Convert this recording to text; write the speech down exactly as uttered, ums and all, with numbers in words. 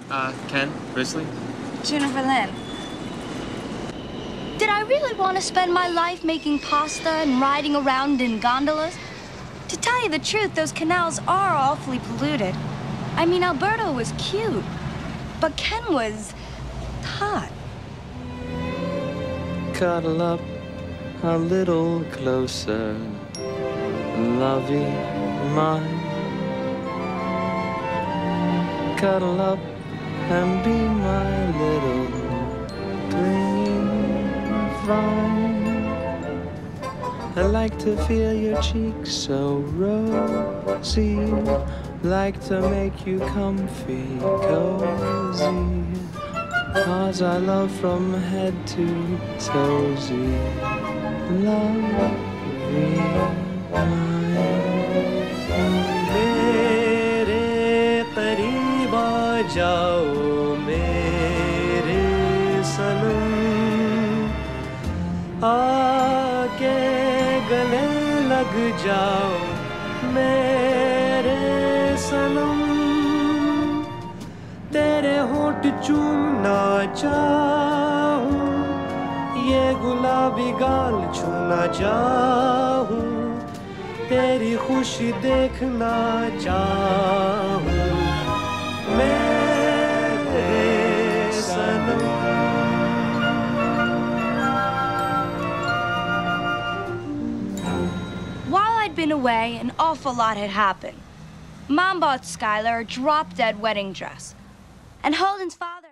Uh, Ken, Grizzly? Jennifer Lynn. Did I really want to spend my life making pasta and riding around in gondolas? To tell you the truth, those canals are awfully polluted. I mean, Alberto was cute, but Ken was hot. Cuddle up a little closer, lovey mine. Cuddle up and be my little clinging vine. I like to feel your cheeks so rosy, like to make you comfy, cozy, 'cause I love from head to toesy, lovey mine. Mere kareeb aa jao mere sanam, aake gale lag jao mere sanam. तेरे होंठ चूमना चाहूं, ये गुलाबी गाल छूना चाहूं, तेरी खुशी देखना चाहूं, मेरे सनम. While I'd been away, an awful lot had happened. Mom bought Skylar a drop-dead wedding dress. And Holden's father...